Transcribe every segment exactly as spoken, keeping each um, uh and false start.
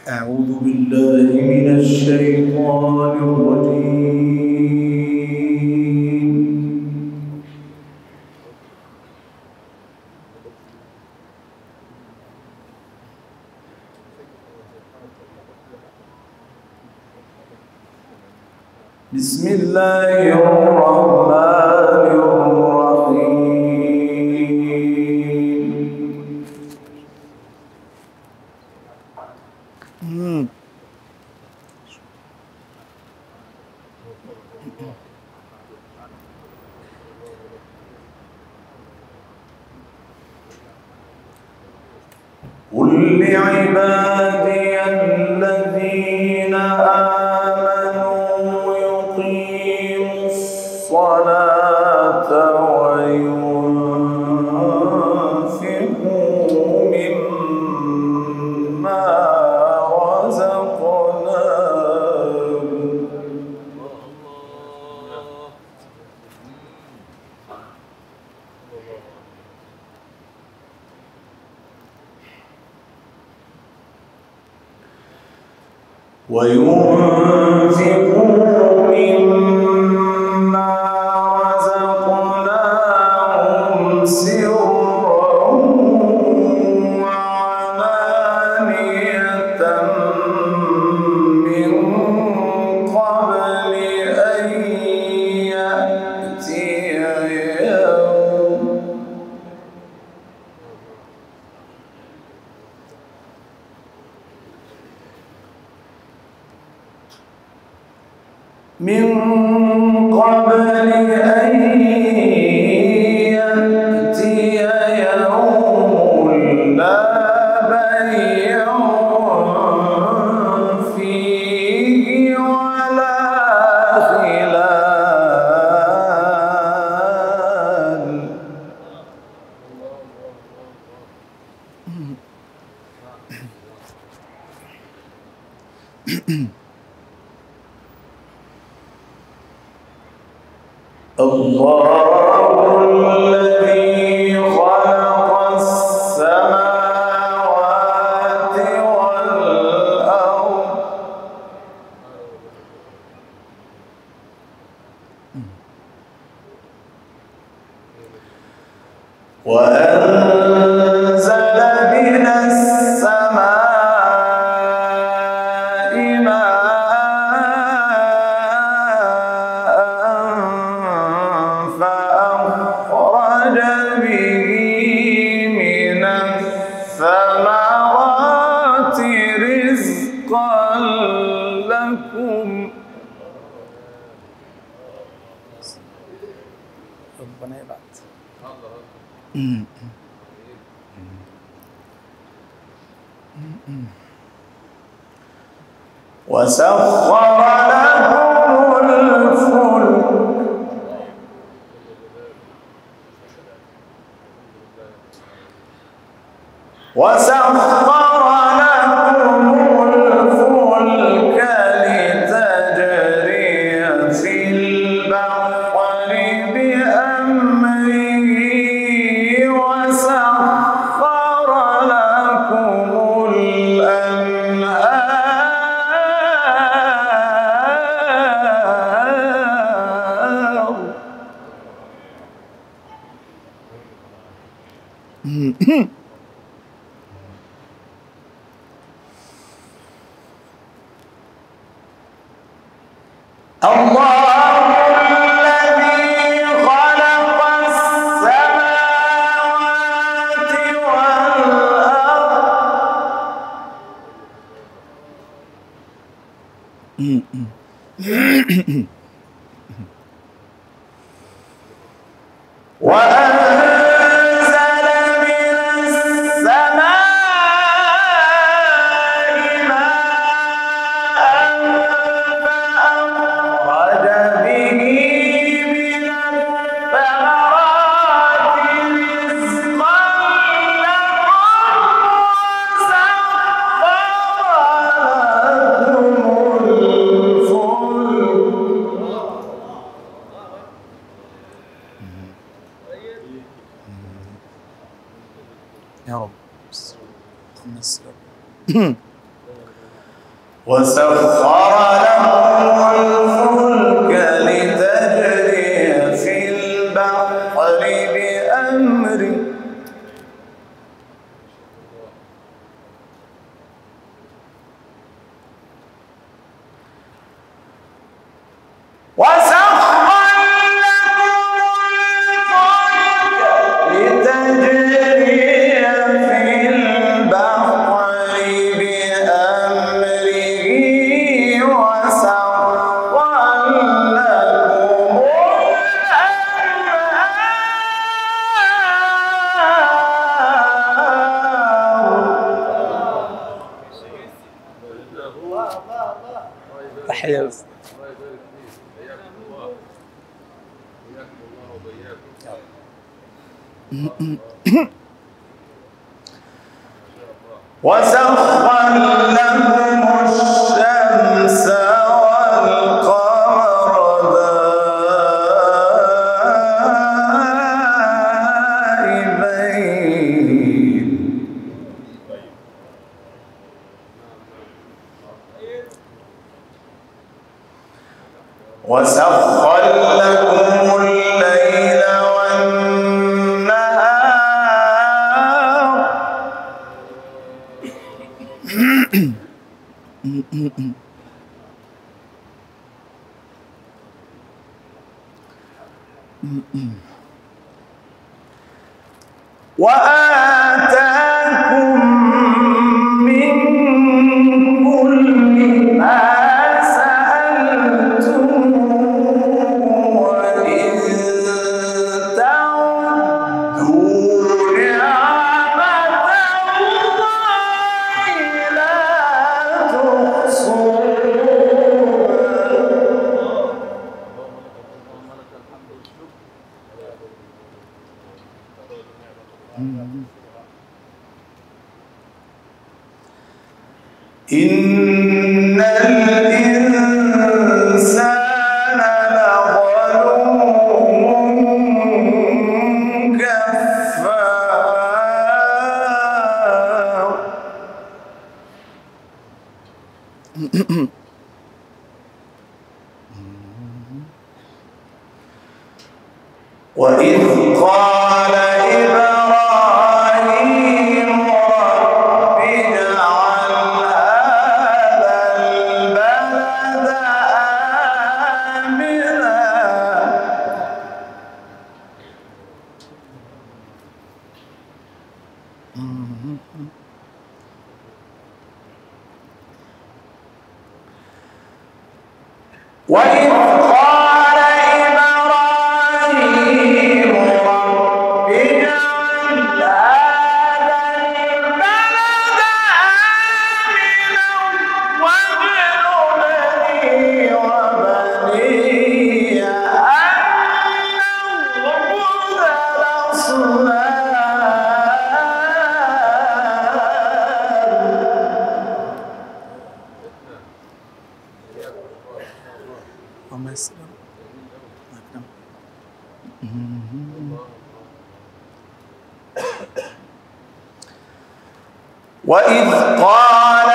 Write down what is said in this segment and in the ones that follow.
أعوذ بالله من الشيطان الرجيم. بسم الله الرحمن الرحيم. قل لعبادي الذين آمنوا يقيموا الصلاة وينفقوا مما رزقناهم وينفقوا مما رزقناهم سرا وعلانية من قبل أن يأتي يوم من قبل أن يأتي يوم لا بيع فيه ولا خلال. الله الذي خلق السماوات والأرض وأنزل من السماء ماء فأخرج به من الثمرات رزقا لكم. ربنا يبعت. وسخر لكم الفلك وسخر لكم الفلك لتجري في البحر بأمره وسخر لكم الأنهار الله الذي خلق السماوات والأرض وأنزل من السماء ماء فأخرج به من الثمرات رزقا لكم وسخر لكم الفلك يا رب. وسخر لكم الفلك لتجري في البحر بأمره تحية. وسخر لكم الشمس والقمر دائبين وسخر لكم الليل والنهار وآتاكم من كل ما سألتموه وإن تعدوا نعمة الله لا تحصوها إن الإنسان لظلوم كفار وإذ قال إبراهيم رب اجعل هذا البلد آمنا وإذ قال إبراهيم رب اجعل هذا البلد آمنا واجنبني وبني أن نعبد الأصنام اللهم يسلم. وإذ قال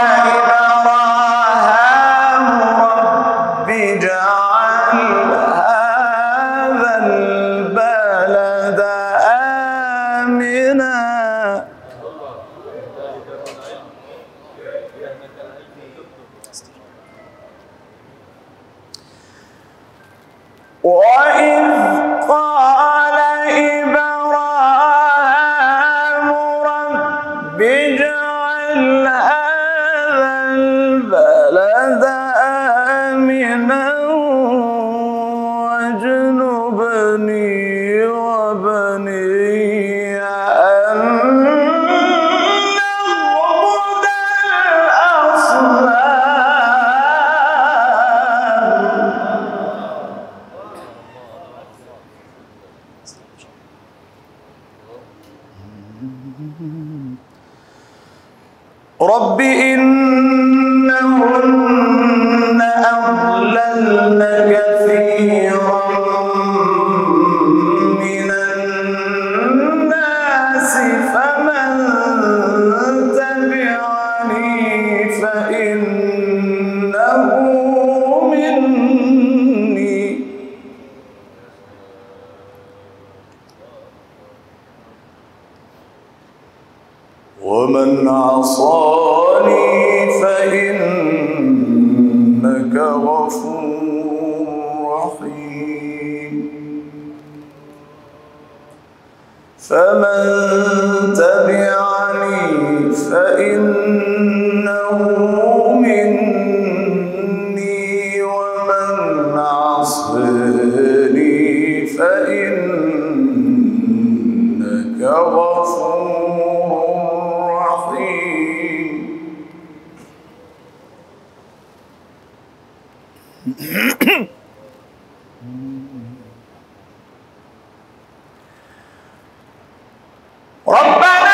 إبراهيم رب اجعل هذا البلد آمنا وإذ قال إبراهيم رب اجعل هذا البلد آمنا واجنبني وبني أن نعبد الأصنام رب إنهن أضللن كثيرا من الناس فمن تبعني فإن مني ومن عصاني فإنك غفور رحيم فمن تبعني فإنه مني ومن عصاني فإنك غفور رحيم ربنا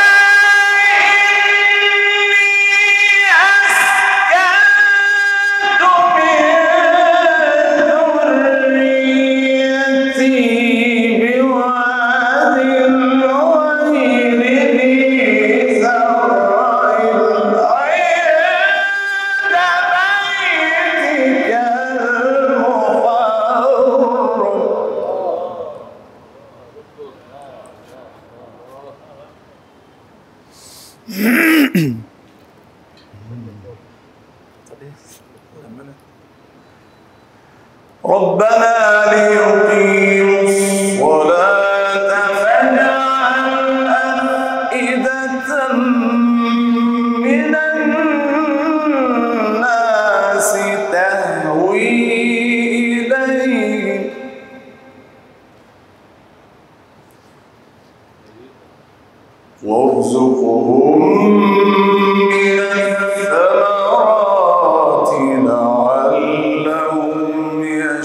ربنا ليقيموا الصلاة فاجعل أفئدة من الناس تهوي إليهم وارزقهم من الثمرات لعلهم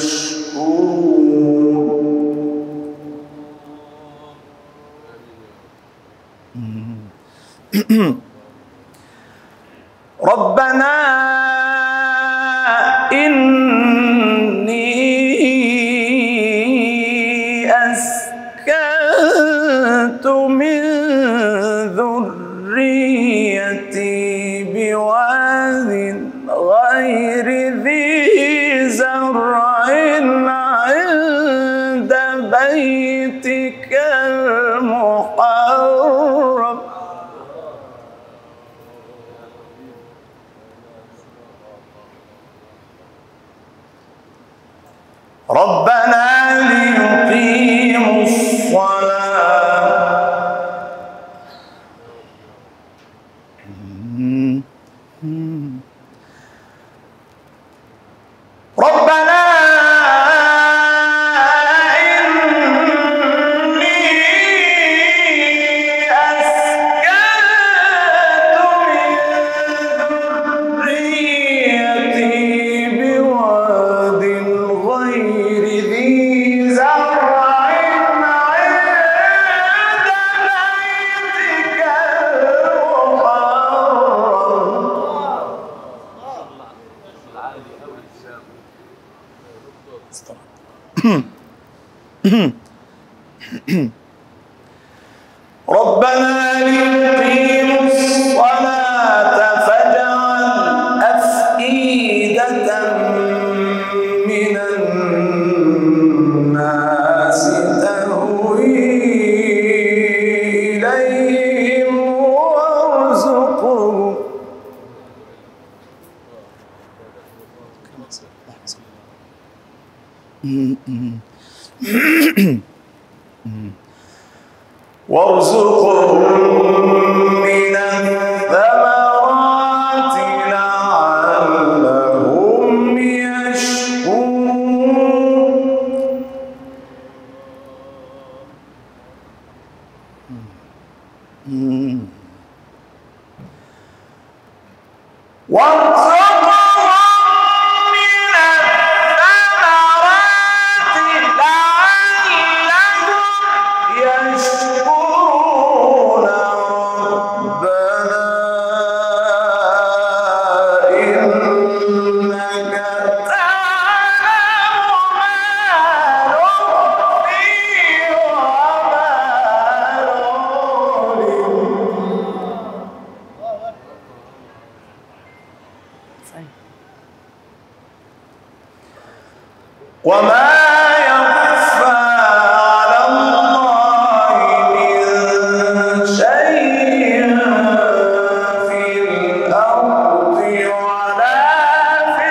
يشكرون ربنا إني أسكنت من ذريتي بواد غير ذي زرع عند بيتك المحرم ربنا ليقيموا الصلاة ربنا ربنا ليقيموا الصلاة فاجعل أفئدة من الناس تهوي إليهم وارزقهم وارزقهم من الثمرات لعلهم يشكرون وارزقهم وما يخفى على الله من شيء في الأرض ولا في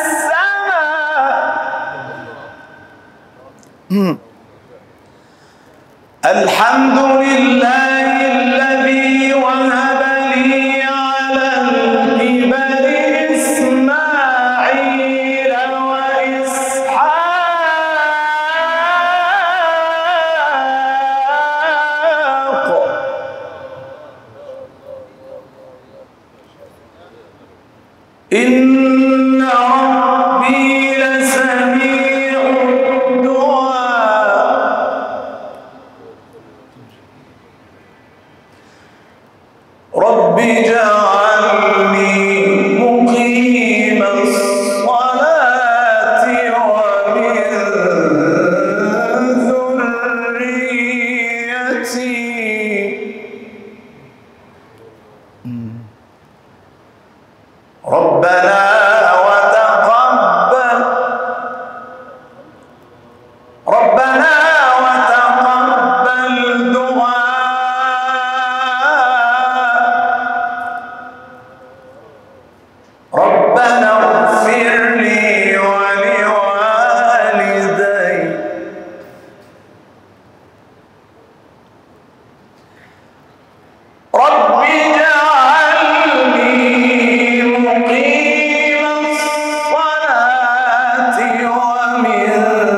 السماء. الحمد لله الذي وهب لي على الكبر إسماعيل وإسحاق إن ربي لسميع الدعاء. رب اجعلني مقيم الصلاة ومن ذريتي. ربنا وتقبل ربنا وتقبل دعاء. ربنا اغفر لي ولوالدي. رب اجعلني مقيم الصلاة ومن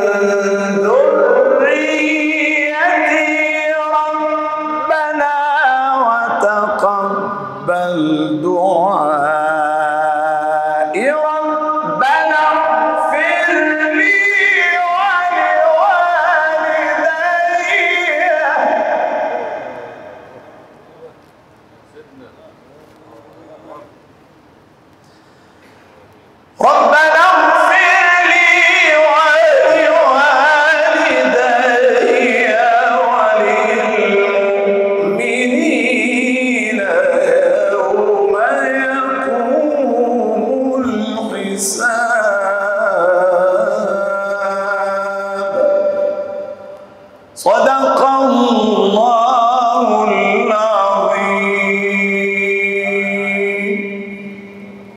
ذريتي. ربنا وتقبل دعائي.